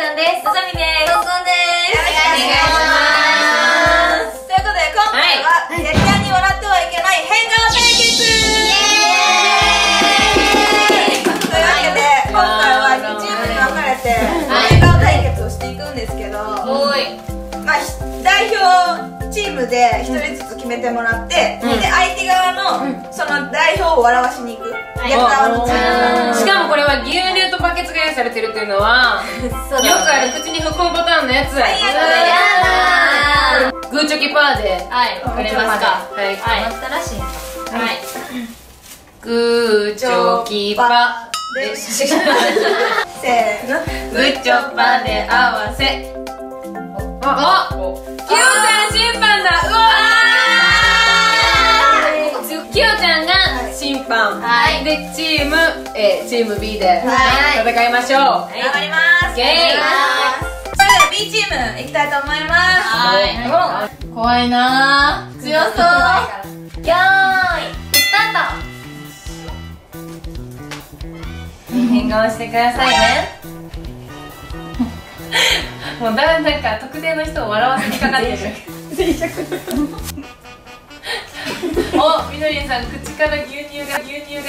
ゃんです。 のぞみです。 とんこんです。 よろしくお願いします。ということで今回は絶対に笑ってはいけない変顔対決。というわけで今回は2チームに分かれて変顔対決をしていくんですけど、まあ代表チームで1人ずつ決めてもらって、で相手側のその代表を笑わしに行く逆側のチーム。 しかもこれは牛乳とバケツが用意されてるっていうのはよくある口に含むパターンのやつ。 最悪。 グーチョキパーで分かりますか。 はいあったらしいんか。 グーチョキパでせーの、 グーチョパで合わせ。あっ、きよちゃん審判だ。うわー、きよちゃんが審判でチーム B で戦いましょう。 頑張ります。 イエーイ。 それでは B チーム行きたいと思います。 怖いなー。強そう。よーい、スタート。変顔してくださいね。 もうなんか特定の人を笑わせにかかってる。お、みのりんさん、口から牛乳が。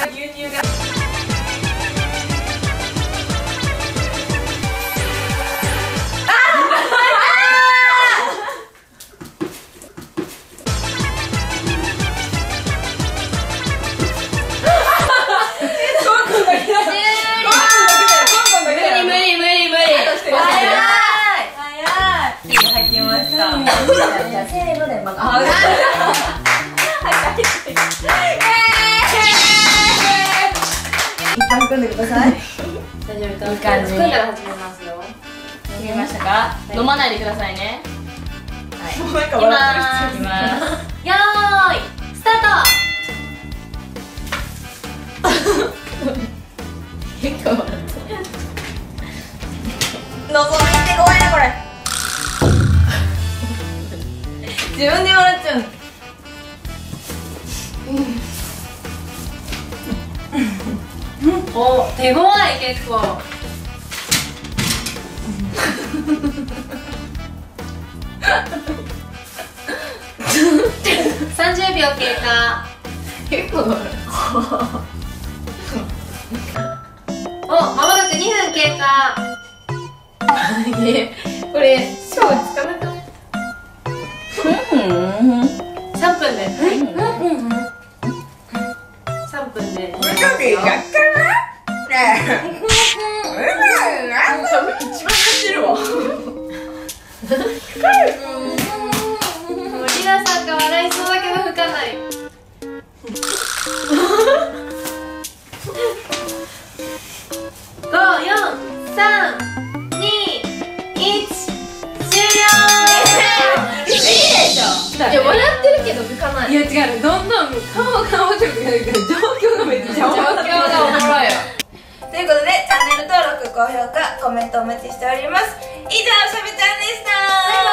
じゃあせーのでまた。 一旦組んでください。 大丈夫か。いい感じに組んだら始めますよ。決めましたか。飲まないでくださいね。はい。いきます。よーい、スタート。結構笑って覗いて怖いなこれ。自分で笑っちゃう。 お、手強い結構。 30秒経過。結構お、まもなく2分経過。これ賞つかなかった。3分で。3分で。 これだけやったな。ねえ。一番走るわ。 もうリナさんが笑いそうだけど吹かない。5、4、3、2、1、終了。いや、笑ってるけど吹かない。 いや違う、どんどん顔が面白くなるけど状況がめっちゃ面白い。 状況がおもろいよ。 ということでチャンネル登録、高評価、コメントお待ちしております。以上、しゃべちゃんでした。バイバイ。